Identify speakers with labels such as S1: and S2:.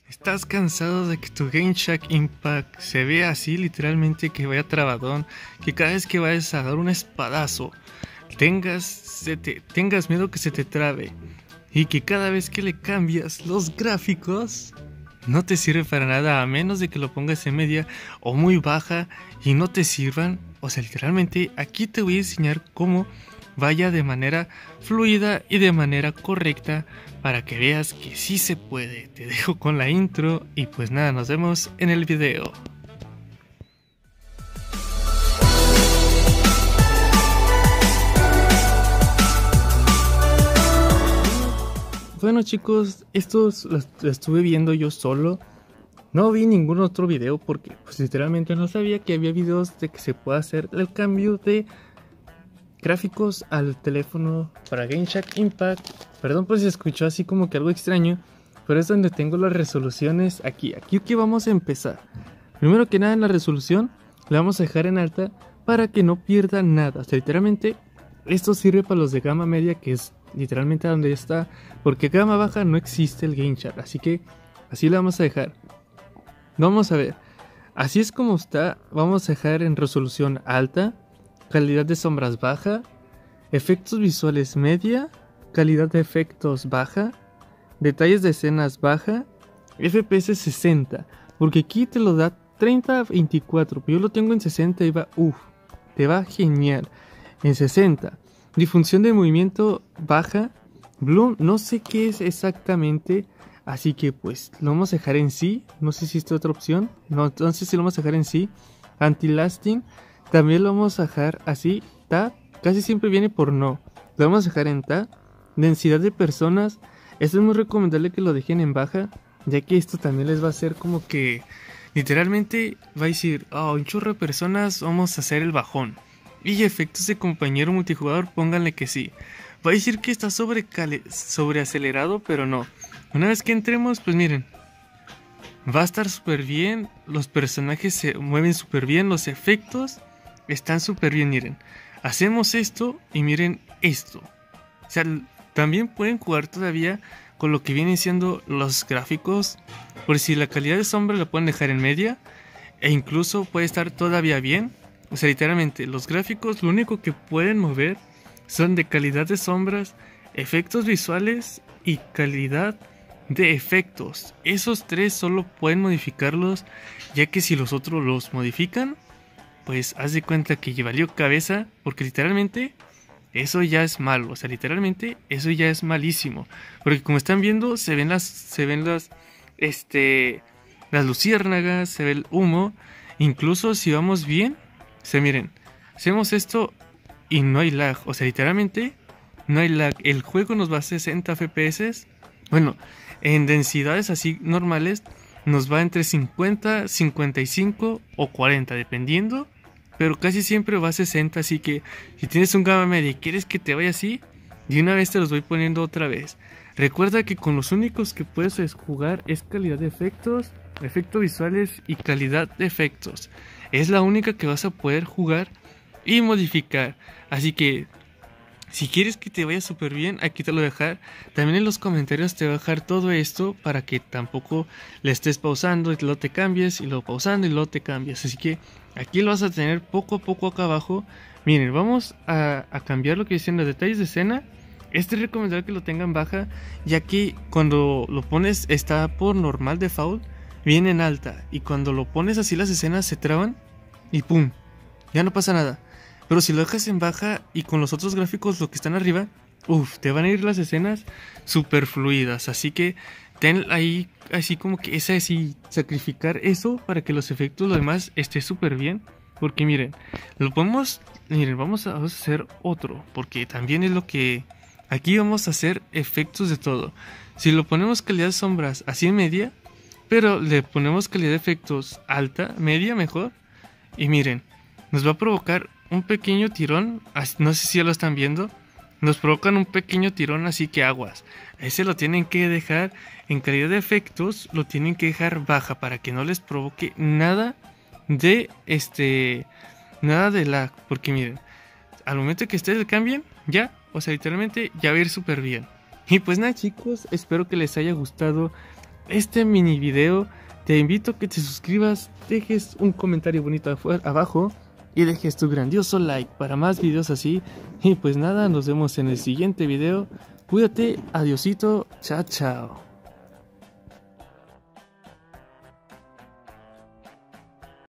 S1: ¿Estás cansado de que tu GameShark Impact se vea así literalmente, que vaya trabadón, que cada vez que vayas a dar un espadazo tengas miedo que se te trabe y que cada vez que le cambias los gráficos no te sirve para nada a menos de que lo pongas en media o muy baja y no te sirvan? O sea, literalmente aquí te voy a enseñar cómo vaya de manera fluida y de manera correcta para que veas que sí se puede. Te dejo con la intro y pues nada, nos vemos en el video. Bueno chicos, lo estuve viendo yo solo. No vi ningún otro video porque pues literalmente no sabía que había videos de que se pueda hacer el cambio de gráficos al teléfono para GameShark Impact. Perdón por si escuchó así como que algo extraño, pero es donde tengo las resoluciones aquí que vamos a empezar. Primero que nada, en la resolución la vamos a dejar en alta para que no pierda nada. O sea, literalmente esto sirve para los de gama media, que es literalmente donde está, porque gama baja no existe el GameShark, así que así la vamos a dejar. Vamos a ver, así es como está. Vamos a dejar en resolución alta, calidad de sombras baja, efectos visuales media, calidad de efectos baja, detalles de escenas baja, FPS 60, porque aquí te lo da 30 a 24, pero yo lo tengo en 60 y va, te va genial. En 60, difusión de movimiento baja, bloom, no sé qué es exactamente, así que pues lo vamos a dejar en sí. No sé si esta otra opción, no, entonces sí lo vamos a dejar en sí. Anti-lasting también lo vamos a dejar así, ta, casi siempre viene por no, lo vamos a dejar en ta. Densidad de personas, esto es muy recomendable que lo dejen en baja, ya que esto también les va a hacer como que literalmente va a decir, un chorro de personas, vamos a hacer el bajón. Y efectos de compañero multijugador, pónganle que sí. Va a decir que está sobreacelerado, pero no. Una vez que entremos, pues miren, va a estar súper bien. Los personajes se mueven súper bien. Los efectos están súper bien, miren. Hacemos esto y miren esto. O sea, también pueden jugar todavía con lo que vienen siendo los gráficos. Por si la calidad de sombra la pueden dejar en media. E incluso puede estar todavía bien. O sea, literalmente, los gráficos lo único que pueden mover son de calidad de sombras, efectos visuales y calidad de efectos. Esos tres solo pueden modificarlos, ya que si los otros los modifican, pues haz de cuenta que valió cabeza, porque literalmente eso ya es malo. O sea, literalmente eso ya es malísimo, porque como están viendo, se ven las luciérnagas, se ve el humo. Incluso si vamos bien, miren, hacemos esto y no hay lag. O sea, literalmente no hay lag. El juego nos va a 60 FPS. Bueno, en densidades así normales nos va entre 50, 55 o 40, dependiendo. Pero casi siempre va a 60. Así que si tienes un gama media y quieres que te vaya así, de una vez te los voy poniendo otra vez. Recuerda que con los únicos que puedes jugar es calidad de efectos, efectos visuales y calidad de efectos. Es la única que vas a poder jugar y modificar. Así que si quieres que te vaya súper bien, aquí te lo voy a dejar. También en los comentarios te voy a dejar todo esto para que tampoco le estés pausando y luego te cambies, y luego pausando y luego te cambies. Así que aquí lo vas a tener poco a poco acá abajo. Miren, vamos a cambiar lo que dicen los detalles de escena. Este es recomendable que lo tengan baja, ya que cuando lo pones está por normal default, viene en alta, y cuando lo pones así las escenas se traban y pum, ya no pasa nada. Pero si lo dejas en baja y con los otros gráficos, lo que están arriba, te van a ir las escenas super fluidas. Así que ten ahí así como que esa así, sacrificar eso para que los efectos, lo demás, esté súper bien. Porque miren, vamos a hacer otro, porque también es lo que aquí vamos a hacer efectos de todo. Si lo ponemos calidad de sombras así en media, pero le ponemos calidad de efectos alta, media mejor, y miren, nos va a provocar un pequeño tirón. No sé si ya lo están viendo. Nos provocan un pequeño tirón, así que aguas. Ese lo tienen que dejar en calidad de efectos, lo tienen que dejar baja para que no les provoque nada de lag. Porque miren, al momento que ustedes cambien, ya, o sea, literalmente ya va a ir súper bien. Y pues nada chicos, espero que les haya gustado este mini video, te invito a que te suscribas, dejes un comentario bonito abajo y dejes tu grandioso like para más videos así. Y pues nada, nos vemos en el siguiente video. Cuídate, adiosito, chao chao.